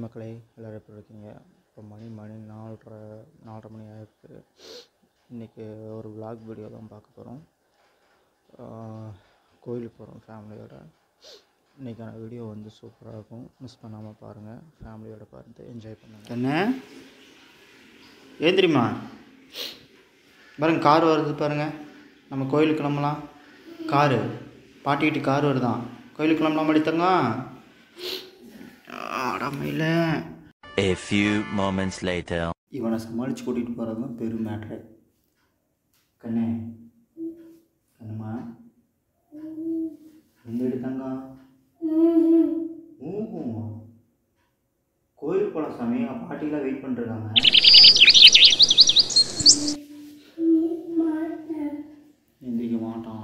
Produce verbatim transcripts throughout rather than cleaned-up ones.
மக்களே, எல்லோரும் எப்படி இருக்கீங்க? இப்போ மணி மணி நாலரை நாலரை மணி ஆகிருக்கு. இன்றைக்கி ஒரு விளாக் வீடியோ தான் பார்க்க போகிறோம். கோயிலுக்கு போகிறோம் ஃபேமிலியோட. இன்றைக்கான வீடியோ வந்து சூப்பராக இருக்கும், மிஸ் பண்ணாமல் பாருங்கள். ஃபேமிலியோட பார்த்து என்ஜாய் பண்ணுங்கள். என்ன ஏன் தெரியுமா பாருங்கள், கார் வருது பாருங்கள். நம்ம கோயிலுக்கு கிளம்பலாம். காரு பாட்டிக்கிட்டு கார் வருதான். கோயிலுக்கு கிளம்பலாம் அடித்தங்க. அடமையில் A few moments later. இவனை சமாளித்து கூட்டிகிட்டு போகிறது தான் பெரும் மேட்ரு. கண்ணே கண்ணுமா எந்த எடுத்தாங்க? ஊஹூ கோயிலுக்கு போகலாம் சாமி. எங்கள் பாட்டிலாம் வெயிட் பண்ணிருக்காங்க. எந்திரிக்க மாட்டான்.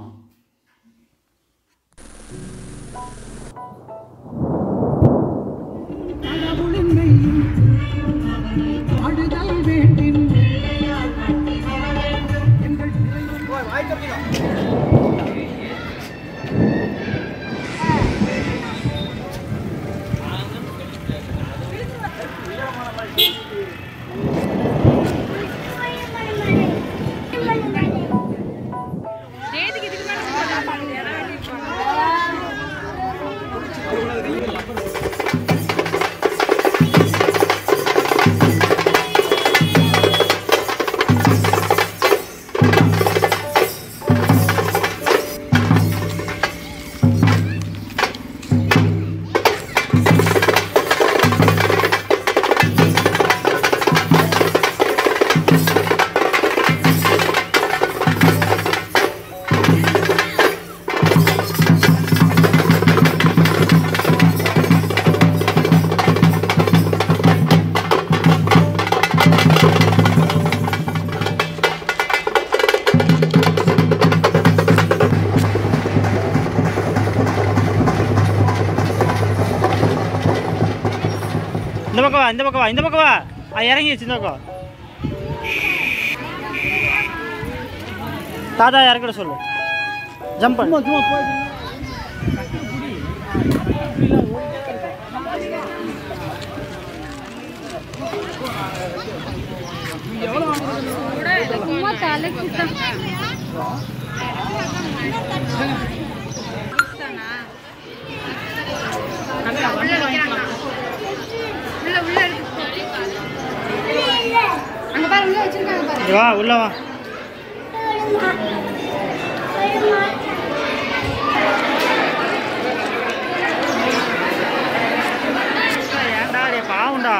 இந்த பக்கம் வா, இந்த பக்கம் வா, இந்த பக்கம் வா. அது இறங்கிடுச்சு. இந்த பக்கம் தாத்தா இறக்கிட சொல்லு. ஜம்ப் பண்ணு. சும்மா போய் வா, உள்ள வா. ஏன்டா டே பாவுண்டா,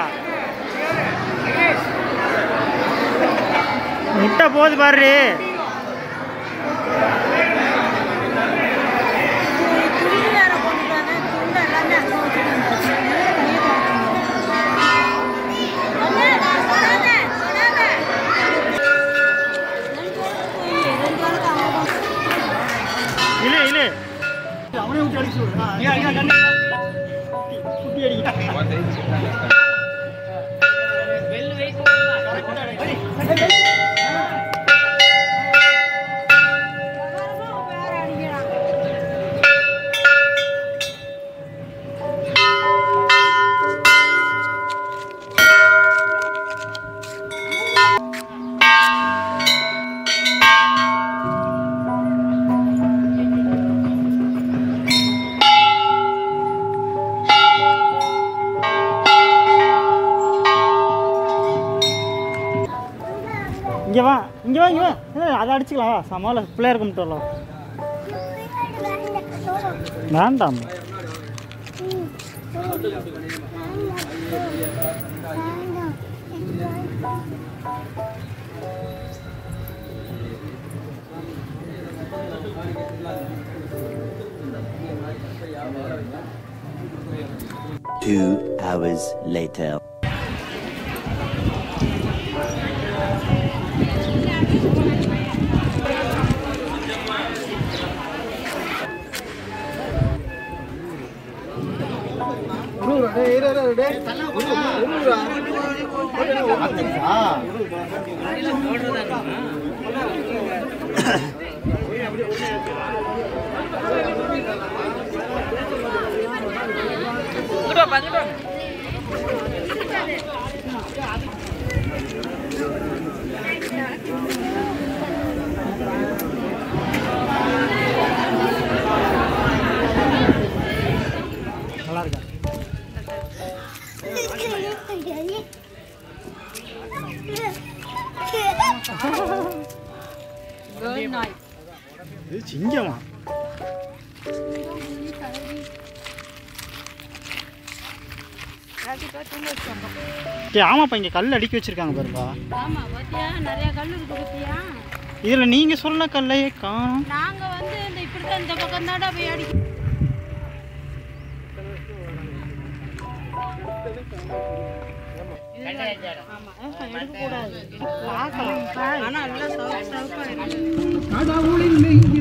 முட்டை போகுது பாரு. இல்லை இல்லை அவனே விட்டு அடிச்சு குட்டி அடிக்க. இங்கே வா, இங்கே வா, இங்கே வா. அதை அடிச்சுக்கலாம். வா, சமாள பிள்ளையார் கும்பிட்டு வரலாம். வேண்டாம். Two hours later. Good, good. நாய். இது சிங்கமா? ஆமாப்பா, இங்கே கல் அடுக்கி வச்சிருக்காங்க பாருப்பா. ஆமா பாத்தியா, நிறைய கல் இருக்கு பாத்தியா. இதில் நீங்கள் சொன்ன கல்லையே காணும். நாங்க வந்து இந்த இப்படித்தான் இந்த பக்கம் தாண்டா போய் அடிக்க. ஆமா, எடுக்க கூடாது. பார்க்கலாம், ஆனா எல்லாம் சவுக்கு சவுக்கா இருக்கு.